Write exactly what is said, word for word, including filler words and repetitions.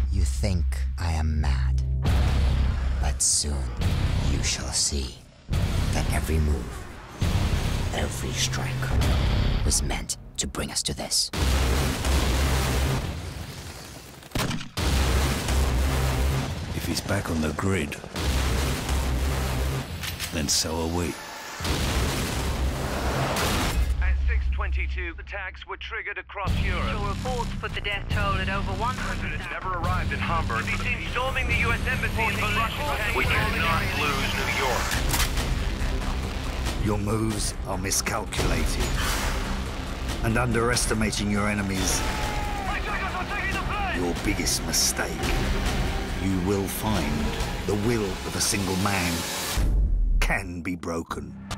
You think I am mad, but soon you shall see that every move, every strike was meant to bring us to this. If he's back on the grid, then so are we. At six twenty-two, attacks were triggered across Europe. Your reports put the death toll at over one hundred. President never arrived in Hamburg. He's seen storming the U S embassy in Russia. We cannot lose New York. Your moves are miscalculated, and underestimating your enemies, your biggest mistake. You will find the will of a single man can be broken.